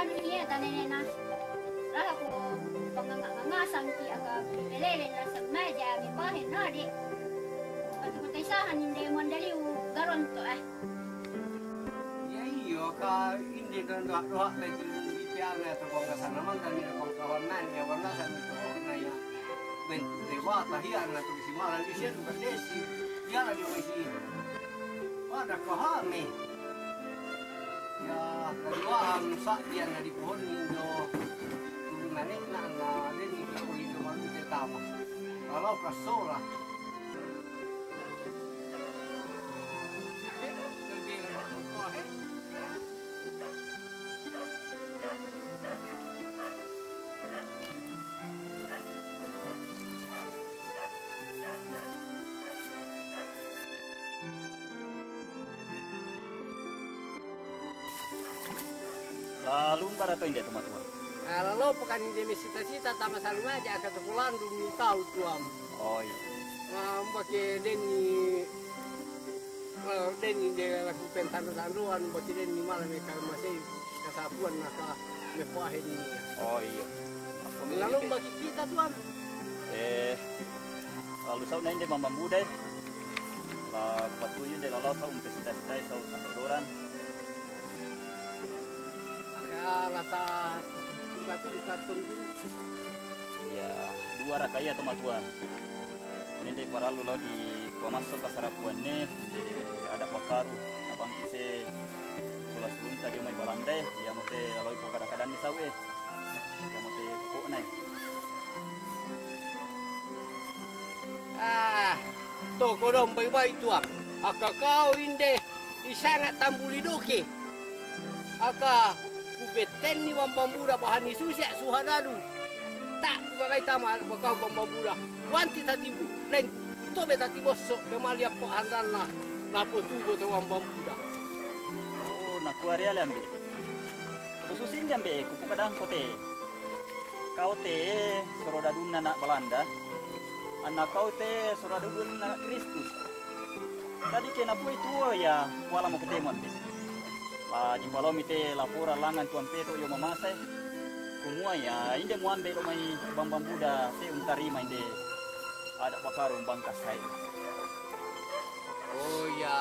anu iya tanene na laha ko pangangasan ti aga pelele na sa meja mi bahin na di pati ko taysahan hindi mandali garon to Ya iyo ka hindi kan doa betul pipiang atau bangsa naman kan ni pangkawanan ya warna sa ito na ya ben dewa tahian na to si malan di siya ka desi ya lagi si ada kahami ya kedua ang sakyan na di pohon nindo turunanin na din ito hindo malu tama kalau kasola Lalu para to hindi teman-teman. Lalu pekan ini cita-cita tama salu aja ke sekolah dulu tahu tuam. Oh iya. Pakai deni dia laku pentan-tanduan pakai deni malam mereka masih kesapuan maka mepahin ini. Oh iya. Lalu bagi kita tuan. Lalu sau nende mama muda. La patuyu de lalu sau cita-cita sau sadoran. Rata batu tunggu ya dua rakaya teman-teman ini dari para lula di masuk ke sarapuan nih ada pakaru abang kise sulah sebelum tadi main balandai ya mesti kalau ibu kadang-kadang ni sawe ya mesti pokok naik to kodom baik-baik tuang aka kau inde isangat tambuli doke aka beten ni bambuda bahan isusya suhadalu tak bagai tama bakau bambuda wanti tati len to be tati bosok kemalia po handalna lapo tubo to bambuda oh nak kuaria lambe khususin jambe kupu kadang kote kau te sorodadunna nak Belanda anak kau te sorodadunna nak Kristus tadi kena pui tua ya wala mau ketemu di malam itu lapora langan tuan peto yo mamasai kumua ya inde muambe lo mai bambang buda se untarima inde ada pakarum bangkas sai oh ya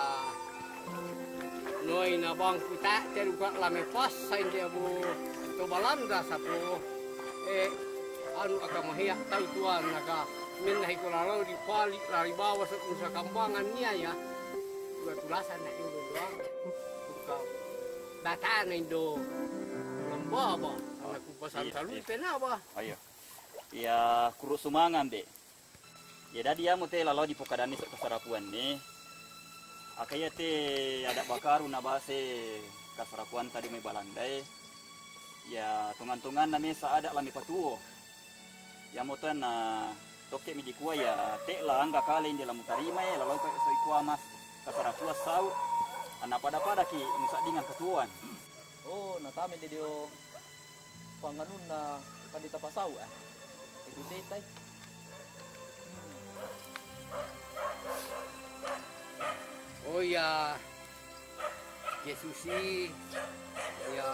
noi na bang kita teruka lame pas sai dia bu to balanda sapo anu aka mahia tau tuan aka minnahi kolalo di pali lari bawah nusa kambangan nia ya dua tulasan na indo doang Batan Indo lembaba aku pasal salu penapa ayo ya kuru sumangan be ya dah dia mute lalau di pokadani sok kasarapuan ni akaya te ada bakaru na base kasarapuan tadi mai balandai ya tungan-tungan na mesa ada lami patuo ya motan na toke mi dikua ya te la angga kali inde la mutarima ya lalau ko so ikua mas kasarapua sau anak pada ki musa dengan ketuan. Oh, natame de dio panganun na kadita pasaw Itu daytay. Oh ya, Yesusi ya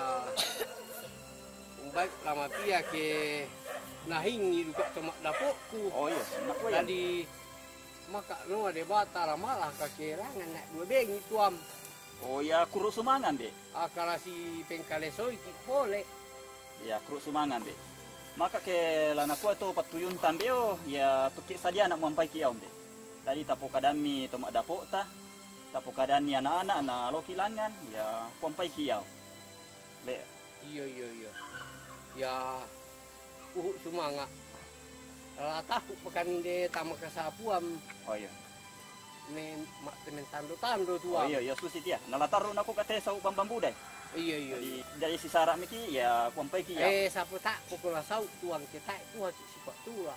baik lama pia ke nahing idu kak tomak dapokku. Oh iya, tadi maka no ada bata malah kakerangan nak dua bengi tuam. Oh ya, kurus sumangan be. Akala si pengkalesoi boleh. Ya kurus sumangan be. Maka ke lana kuat tu patuyun tambeo ya tukik saja nak mampai kiau be. Tadi tapo kadami tomak dapok ta. Tapo kadani anak-anak na lo kilangan ya mampai kiau. Le. Iya. Ya uhuk sumanga. Latah pekan de tamak kasapuam. Oh iya. Mak temen tando tua. Oh iya susi dia. Nalatarun aku kate sau bambambu deh. Iya. Dari si sarak miki ya pompai ki ya. Sapu tak pukul sau tuang kita tua sifat tua.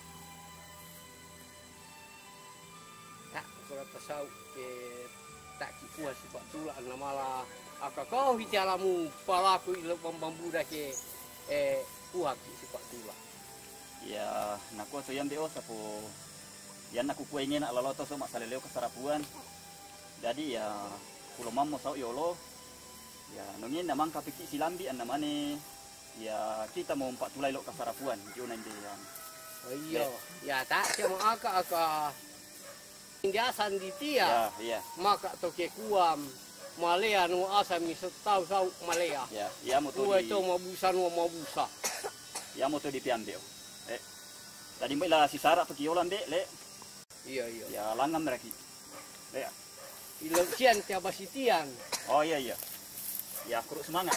Tak pukul sau ke tak ki tua sifat tua na malah aka kau hijalamu palaku ilo bambambu dah ke kuat sifat tua. Ya naku so yambe sapu yan aku kuingin nak laloto so masaleleo kesarapuan. Jadi ya pulo mammo sau yolo. Ya nongin namang kapiki silambi an namane Ya kita mau 4 tulai lo kasarapuan jona yang. Oh iya, ya tak cuma aka indiasan di tia. Ya, iya. Maka toke kuam Malaya nu asami setau sau Malaya. Ya moto Tua di. itu mabusa nu mabusa. Ya moto di piambeo. Tadi mbak lah si Sarah pergi olam dek le. Iya iya. Ya langam mereka. Le. Ilocian tiaba sitian. Oh iya iya. Ya kurus semangat.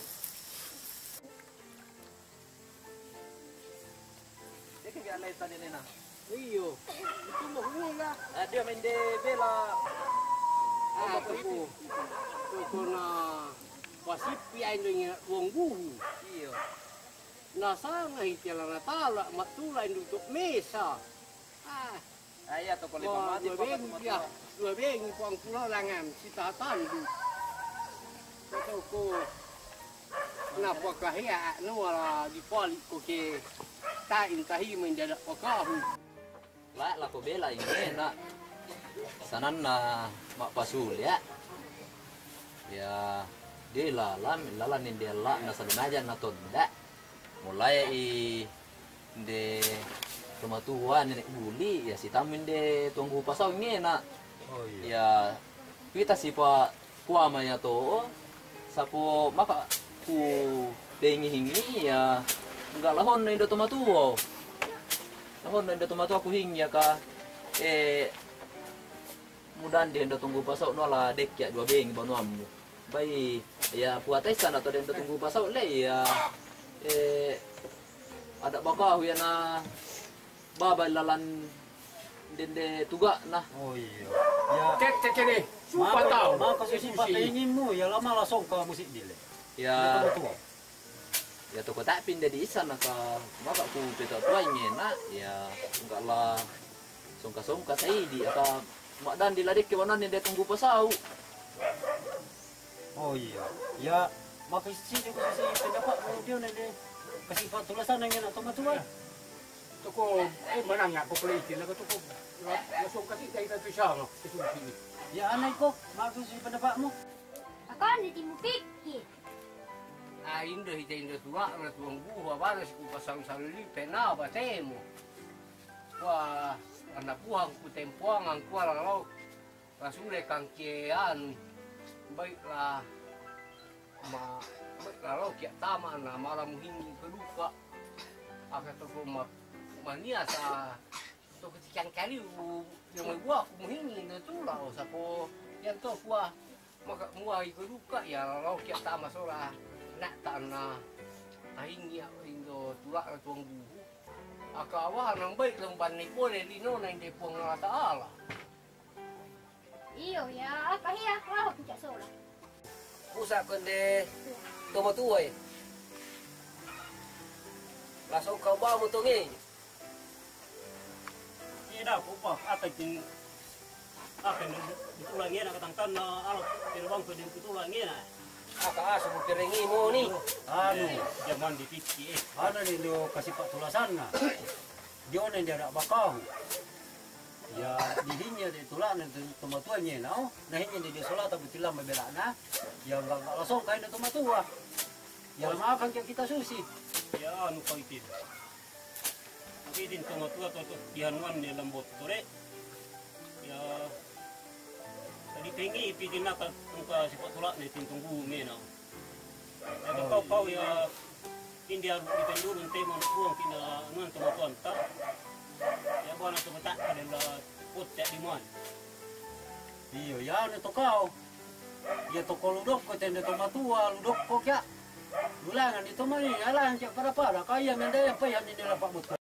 Dia kan alay tadi nena. Iyo. Itu mah hula. Dia main de bela. Toko na pasipi ay nya wong buhu. Iya. Nasanga hitiala na tala matulay untuk mesa. Iya to kali pamati Dua bengi po ang pulangan si tatandu. Toko napakahiya no wala di pali ko ke tain tahi mendadak pakahu. La ko bela ini na. Sanan na mapasul ya. Ya dia lalanin dia la na sadunaja na tonda. Mulai de tumatuan nenek buli ya si tamin de tunggu pasau ini na. Oh Ya kita si pa kuamanya to sapo maka ku pengi hingi ya enggak lahon na indo tumatuo. Lahon na indo tumatuo aku hingi ya ka mudan dia indo tunggu pasau no la dek ya 2 bengi banuamu. Bai ya puatai sana to indo tunggu pasau le ya ada bakahu ya na babay lalan dende tuga nah. Oh iya. Ya. Cek ini. Supa tau. Maka sifat ingin mo ya lama langsung ke musik dile. Ya ya toko tak pindah di sana ka maka ku peta tuanya na ya enggak lah songka saya di aka mak dan diladik ke mana dia tunggu pasau. Oh iya. Ya maka sisi juga si pendapat dia nende kasih tulasan yang nak tumatuan. Toko mana nga population na toko langsung kasi tayo na siya no. Ya anay ko, maka si pendapat mo. Akan di timu pikir. Indo hita tua na tuang buha para si kupasang saluli pena ba temo. Wah, anak buah ku tempuang ang kuala law. Rasule kang kian. Baiklah. Baiklah law kia tama na malam hingi keduka. Aka toko mania sa to ketikan kali yang gua aku muhingi na tulaw sa po yan to kuah maka muai keduka ya law kia tama sora. Nak tanah tahingi indo tulak na tuang buhu. Akawa nang baik lang banay po lino na hindi po ng Taala. Iyo ya, apa hiya? Wah, puncak sola. Pusa kundi tumatuay. Langsung kau bawa mo tungi. Ida ko pa akin ditulangin na katangtan na alok pinabang ko din tutulangin na. Asa mo piringi mo ni. Ano, jaman dipiki Ano nilo kasi patulasan na. Diyon na dia bakaw. Ya dihinya di tulan na tumatuan niya na. Nahinya di solata butila mabela na. Ya enggak langsung kain na tumatua. Ya makan kita susi. Ya anu kau itin. Itin tumatua to tianuan ni lambot tore. Ya tadi tinggi ipitin na ka sifat tulak ni tintunggu mena. Ya kau ya India itin dulu nanti mau puang tina nuan tumatuan ta. Ya bona tumatak kada put tak di mon. Iyo ya ni to kau. Ya to ko ludok ko tende tumatua ludok ko kya. Ulangan itu mah ya lah para kaya mende apa yang di dalam pak